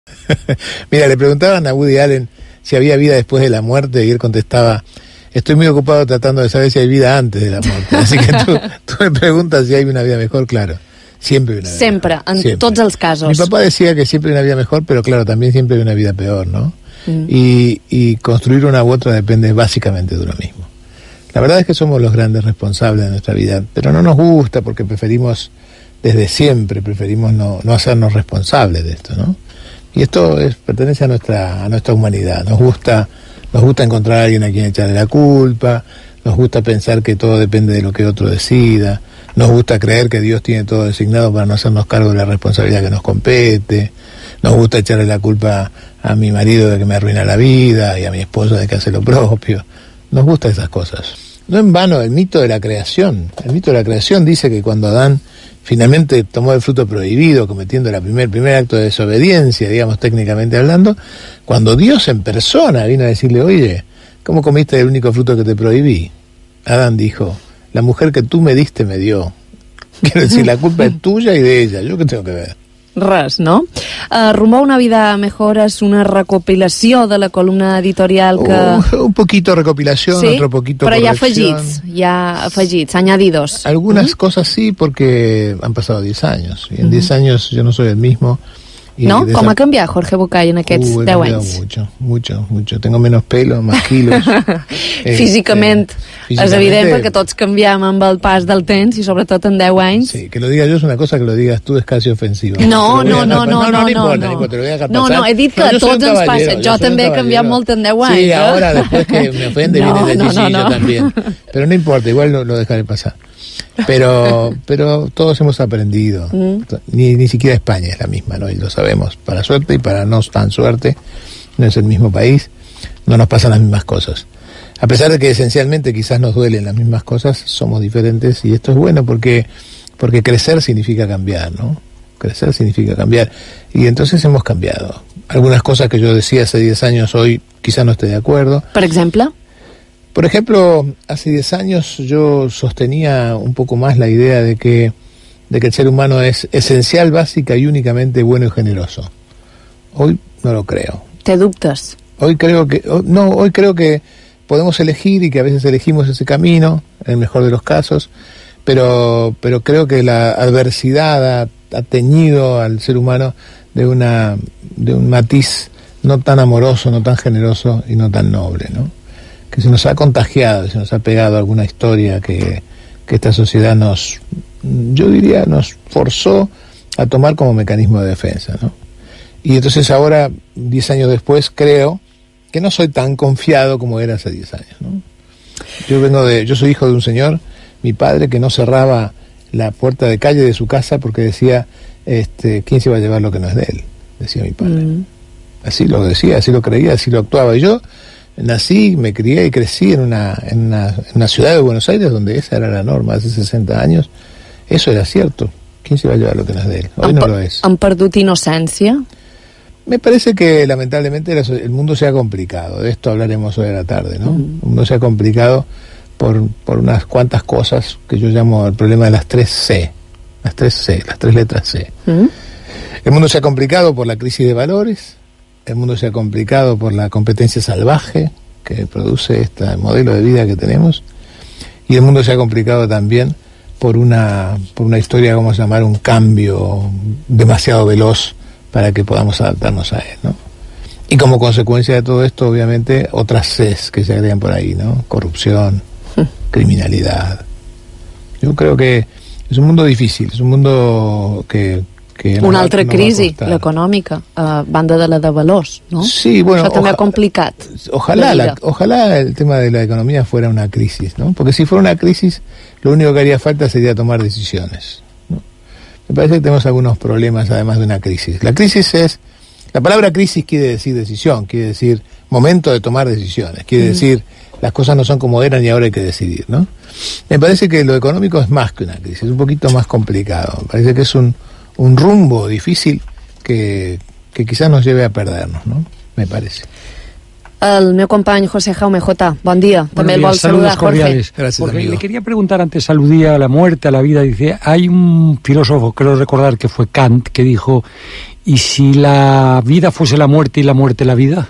Mira, le preguntaban a Woody Allen si había vida después de la muerte y él contestaba: estoy muy ocupado tratando de saber si hay vida antes de la muerte. Así que tú me preguntas si hay una vida mejor, claro. Siempre hay una vida Sempre, mejor. en Siempre. tots els casos. Mi papá decía que siempre hay una vida mejor, pero claro, también siempre hay una vida peor, ¿no? Y construir una u otra depende básicamente de uno mismo. La verdad es que somos los grandes responsables de nuestra vida, pero no nos gusta porque preferimos, desde siempre, no hacernos responsables de esto, ¿no? Y esto pertenece a nuestra humanidad. Nos gusta encontrar a alguien a quien echarle la culpa, nos gusta pensar que todo depende de lo que otro decida, nos gusta creer que Dios tiene todo designado para no hacernos cargo de la responsabilidad que nos compete, nos gusta echarle la culpa a mi marido de que me arruina la vida y a mi esposa de que hace lo propio. Nos gustan esas cosas. No en vano el mito de la creación dice que cuando Adán finalmente tomó el fruto prohibido, cometiendo el primer acto de desobediencia, digamos técnicamente hablando, cuando Dios en persona vino a decirle: oye, ¿cómo comiste el único fruto que te prohibí? Adán dijo: la mujer que tú me diste me dio. Quiero decir, la culpa es tuya y de ella, ¿yo qué tengo que ver? Res, no? Rumor una vida mejor és una recopilació de la columna editorial que... Un poquito recopilación, sí? otro poquito Però corrección. hi ha afegits, añadidos. Algunas cosas sí, porque han pasado 10 años. Y en 10 años yo no soy el mismo. Y no? Com ha canviat Jorge Bucay en aquests 10 anys? Mucho. Tengo menos pelo, más kilos. Físicament. És evident perquè tots canviem amb el pas del temps i sobretot en 10 anys. Sí, que lo diga yo es una cosa, que lo digas tú es casi ofensivo. No, importa, te lo voy a dejar pasar. No, he dit que a tots ens passa. Jo també he canviat molt en 10 anys. Sí, ahora después que me ofende viene de yo también. Pero no importa, igual lo dejaré pasar. Pero todos hemos aprendido. Ni siquiera España es la misma, ¿no? Y lo sabemos, para suerte y para no tan suerte. No es el mismo país, no nos pasan las mismas cosas. A pesar de que esencialmente quizás nos duelen las mismas cosas, somos diferentes, y esto es bueno porque crecer significa cambiar, ¿no? Crecer significa cambiar. Y entonces hemos cambiado. Algunas cosas que yo decía hace 10 años, hoy quizás no esté de acuerdo. ¿Por ejemplo? Por ejemplo, hace 10 años yo sostenía un poco más la idea de que el ser humano es esencial, básica y únicamente bueno y generoso. Hoy no lo creo. ¿Te dubtas? Hoy creo que podemos elegir, y que a veces elegimos ese camino, en el mejor de los casos, pero creo que la adversidad ha teñido al ser humano de un matiz no tan amoroso, no tan generoso y no tan noble, ¿no? Que se nos ha contagiado, se nos ha pegado alguna historia que esta sociedad nos forzó a tomar como mecanismo de defensa, ¿no? Y entonces ahora, 10 años después, creo que no soy tan confiado como era hace 10 años, ¿no? Yo soy hijo de un señor, mi padre, que no cerraba la puerta de calle de su casa porque decía, ¿quién se va a llevar lo que no es de él? Decía mi padre. Así lo decía, así lo creía, así lo actuaba. Y yo nací, me crié y crecí en una ciudad de Buenos Aires donde esa era la norma hace 60 años. Eso era cierto. ¿Quién se va a llevar lo que no es de él? Hoy no lo es. ¿Han perdut inocència? Me parece que lamentablemente el mundo se ha complicado. De esto hablaremos hoy a la tarde, ¿no? El mundo se ha complicado por unas cuantas cosas que yo llamo el problema de las 3 C. Las 3 letras C. El mundo se ha complicado por la crisis de valores. El mundo se ha complicado por la competencia salvaje que produce este modelo de vida que tenemos. Y el mundo se ha complicado también por una historia, vamos a llamar, un cambio demasiado veloz para que podamos adaptarnos a él, ¿no? Y como consecuencia de todo esto, obviamente, otras Cs que se agregan por ahí, ¿no? Corrupción, criminalidad. Yo creo que es un mundo difícil, es un mundo que una altra crisi, l'econòmica, a banda de la de valors, ¿no? Sí, bueno, això també ha complicat. Ojalá el tema de la economía fuera una crisis, ¿no? Porque si fuera una crisis, lo único que haría falta sería tomar decisiones, ¿no? Me parece que tenemos algunos problemas además de una crisis. La palabra crisis quiere decir decisión, quiere decir momento de tomar decisiones, quiere decir las cosas no son como eran y ahora hay que decidir, ¿no? Me parece que lo económico es más que una crisis, es un poquito más complicado. Me parece que es un rumbo difícil que quizás nos lleve a perdernos, ¿no? Me parece. El meu company José Jaume J. Buen día. También el vol saludar, Jorge. Gracias, Jorge, amigo. le quería preguntar, antes aludía a la muerte, a la vida, dice, hay un filósofo, creo recordar que fue Kant, que dijo, ¿Y si la vida fuese la muerte y la muerte la vida?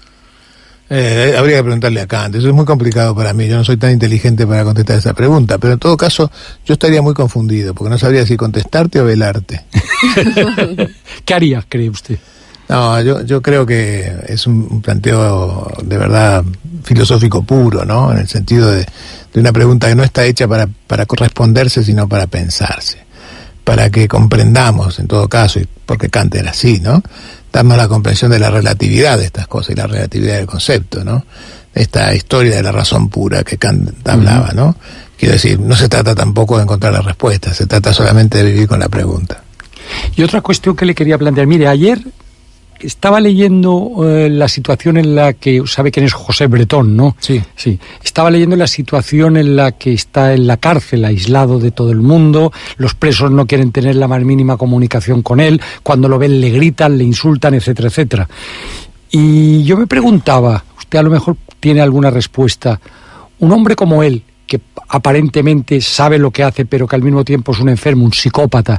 Habría que preguntarle a Kant. Eso es muy complicado para mí. Yo no soy tan inteligente para contestar esa pregunta. Pero en todo caso, yo estaría muy confundido, porque no sabría si contestarte o velarte. ¿Qué haría, cree usted? No, yo creo que es un planteo de verdad filosófico puro, ¿no? En el sentido de una pregunta que no está hecha para corresponderse, sino para pensarse. Para que comprendamos, en todo caso, y porque Kant era así, ¿no? Darnos la comprensión de la relatividad de estas cosas y la relatividad del concepto, ¿no? Esta historia de la razón pura que Kant hablaba, ¿no? Quiero decir, no se trata tampoco de encontrar la respuesta, se trata solamente de vivir con la pregunta. Y otra cuestión que le quería plantear, mire, ayer estaba leyendo la situación en la que, sabe quién es José Bretón, ¿no? Sí. Sí. Estaba leyendo la situación en la que está en la cárcel, aislado de todo el mundo, los presos no quieren tener la más mínima comunicación con él, cuando lo ven le gritan, le insultan, etcétera, etcétera. Y yo me preguntaba, usted a lo mejor tiene alguna respuesta, un hombre como él, que aparentemente sabe lo que hace, pero que al mismo tiempo es un enfermo, un psicópata,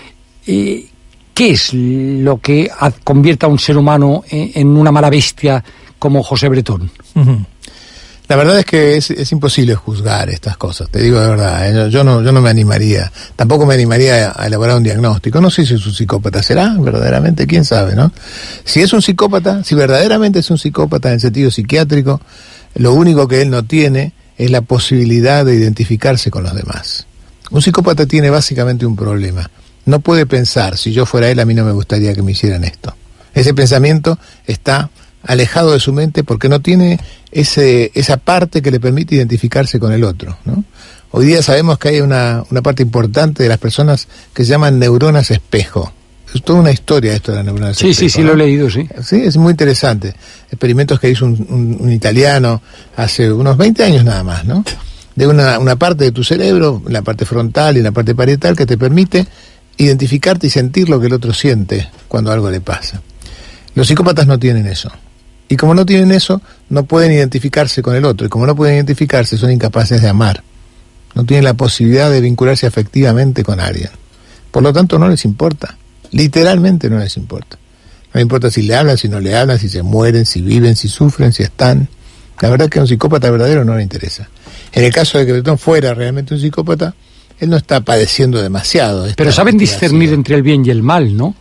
¿qué es lo que convierte a un ser humano en una mala bestia como José Bretón? Uh-huh. La verdad es que es imposible juzgar estas cosas, te digo de verdad, yo no me animaría, tampoco me animaría a elaborar un diagnóstico. No sé si es un psicópata, ¿será verdaderamente? ¿Quién sabe, no? Si es un psicópata, si verdaderamente es un psicópata en el sentido psiquiátrico, lo único que él no tiene es la posibilidad de identificarse con los demás. Un psicópata tiene básicamente un problema. No puede pensar, si yo fuera él, a mí no me gustaría que me hicieran esto. Ese pensamiento está alejado de su mente porque no tiene esa parte que le permite identificarse con el otro, ¿no? Hoy día sabemos que hay una parte importante de las personas que se llaman neuronas espejo. Es toda una historia esto de las neuronas espejo. Sí, ¿no? Lo he leído, sí. Sí, es muy interesante. Experimentos que hizo un italiano hace unos 20 años nada más, ¿no? De una parte de tu cerebro, la parte frontal y la parte parietal, que te permite identificarte y sentir lo que el otro siente cuando algo le pasa. Los psicópatas no tienen eso. Y como no tienen eso, no pueden identificarse con el otro. Y como no pueden identificarse, son incapaces de amar. No tienen la posibilidad de vincularse afectivamente con alguien. Por lo tanto, no les importa. Literalmente no les importa. No les importa si le hablan, si no le hablan, si se mueren, si viven, si sufren, si están. La verdad es que a un psicópata verdadero no le interesa. En el caso de que Bretón fuera realmente un psicópata, él no está padeciendo demasiado. Pero saben discernir entre el bien y el mal, ¿no?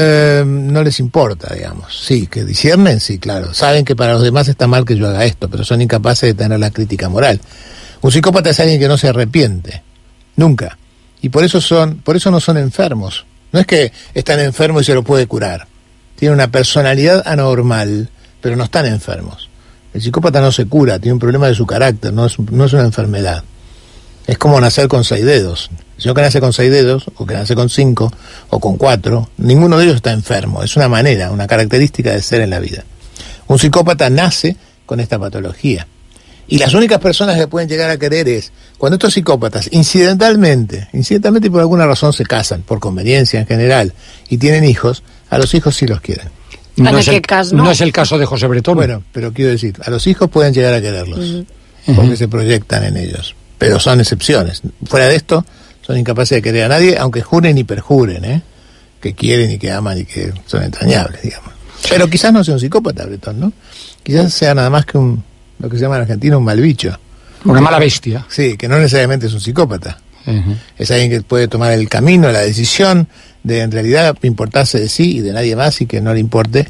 No les importa, digamos. Sí, que disciernen, sí, claro. Saben que para los demás está mal que yo haga esto, pero son incapaces de tener la crítica moral. Un psicópata es alguien que no se arrepiente. Nunca. Y por eso no son enfermos. No es que están enfermos y se lo puede curar. Tienen una personalidad anormal, pero no están enfermos. El psicópata no se cura, tiene un problema de su carácter, no es una enfermedad. Es como nacer con 6 dedos. El señor que nace con 6 dedos, o que nace con 5, o con 4, ninguno de ellos está enfermo. Es una manera, una característica de ser en la vida. Un psicópata nace con esta patología. Y las únicas personas que pueden llegar a querer es cuando estos psicópatas incidentalmente y por alguna razón se casan, por conveniencia en general, y tienen hijos, a los hijos sí los quieren. No es el caso de José Bretón. Bueno, pero quiero decir, a los hijos pueden llegar a quererlos, porque se proyectan en ellos. Pero son excepciones. Fuera de esto, son incapaces de querer a nadie, aunque juren y perjuren, que quieren y que aman y que son entrañables, digamos. Pero quizás no sea un psicópata, Bretón, ¿no? Quizás sea nada más que lo que se llama en Argentina un mal bicho. Una mala bestia. Sí, que no necesariamente es un psicópata. Es alguien que puede tomar el camino, la decisión de en realidad importarse de sí y de nadie más y que no le importe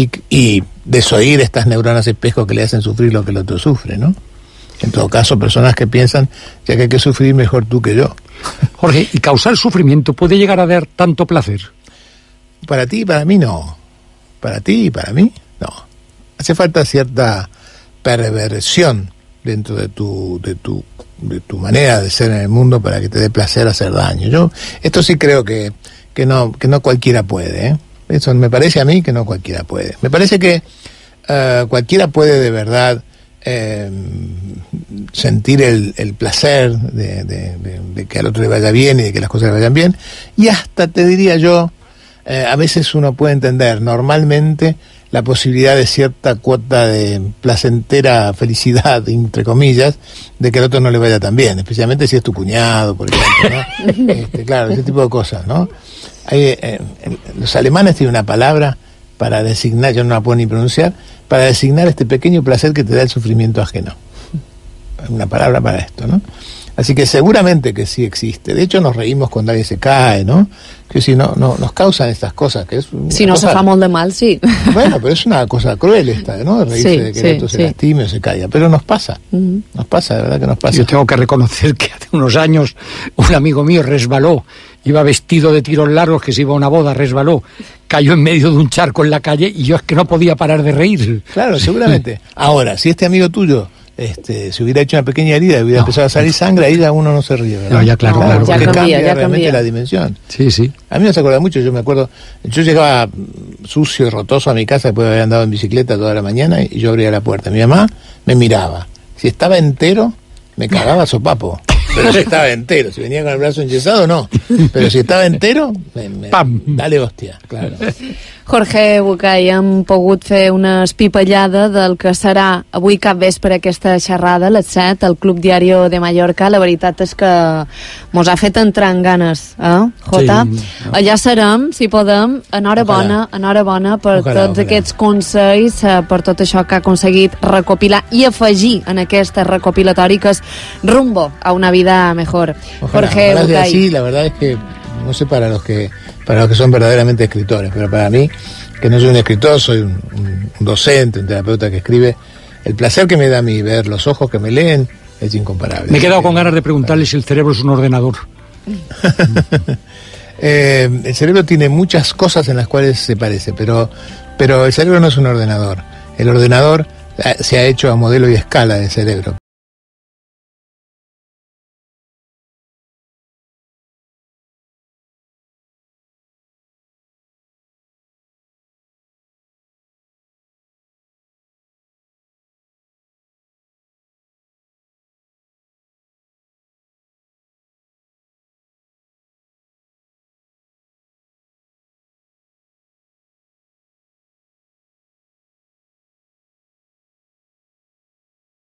y desoír estas neuronas espejo que le hacen sufrir lo que el otro sufre, ¿no? En todo caso, personas que piensan, ya que hay que sufrir mejor tú que yo. Jorge, ¿y causar sufrimiento puede llegar a dar tanto placer? Para ti y para mí no. Para ti y para mí no. Hace falta cierta perversión dentro de tu manera de ser en el mundo para que te dé placer hacer daño. Esto sí creo que no cualquiera puede, Eso me parece a mí que no cualquiera puede. Me parece que cualquiera puede de verdad sentir el placer de que al otro le vaya bien y de que las cosas le vayan bien, y hasta te diría yo, a veces uno puede entender normalmente la posibilidad de cierta cuota de placentera felicidad, entre comillas, de que al otro no le vaya tan bien, especialmente si es tu cuñado, por ejemplo, ¿no? Claro, ese tipo de cosas, ¿no? Los alemanes tienen una palabra para designar, yo no la puedo ni pronunciar, para designar este pequeño placer que te da el sufrimiento ajeno. Una palabra para esto, ¿no? Así que seguramente que sí existe. De hecho, nos reímos cuando alguien se cae, ¿no? Que si no nos causan estas cosas. Que es si no cosa... se fa molt de mal, sí. Bueno, pero es una cosa cruel esta, ¿no? Reírse de que el otro se lastime o se caiga. Pero nos pasa. Nos pasa, de verdad que nos pasa. Yo tengo que reconocer que hace unos años un amigo mío resbaló. Iba vestido de tiros largos, que se iba a una boda, resbaló. Cayó en medio de un charco en la calle y yo es que no podía parar de reír. Claro, seguramente. Ahora, si este amigo tuyo... se hubiera hecho una pequeña herida y hubiera empezado a salir sangre, ahí ya uno no se ríe, ¿verdad? No, ya claro, claro. Ya cambia realmente la dimensión. Sí, sí. A mí me se acuerda mucho, yo me acuerdo, yo llegaba sucio y rotoso a mi casa después de haber andado en bicicleta toda la mañana y yo abría la puerta. Mi mamá me miraba. Si estaba entero, me cagaba sopapo. Pero si estaba entero, si venía con el brazo enyesado, no. Pero si estaba entero, ¡pam! Dale hòstia, claro. Jorge Bucay, hem pogut fer una espipallada del que serà avui capvespre aquesta xerrada a les 7 al Club Diario de Mallorca. La veritat és que mos ha fet entrar en ganes, Jota? Sí. Allà serem, si podem. Enhorabona per tots aquests consells, per tot això que ha aconseguit recopilar i afegir en aquest recopilatori que és Rumbo a una vida mejor. Jorge Bucay. Sí, la verdad es que no sé para los que son verdaderamente escritores, pero para mí, que no soy un escritor, soy un docente, un terapeuta que escribe, el placer que me da a mí ver los ojos que me leen es incomparable. Me he quedado con ganas de preguntarle si el cerebro es un ordenador. El cerebro tiene muchas cosas en las cuales se parece, pero el cerebro no es un ordenador. El ordenador se ha hecho a modelo y escala de cerebro.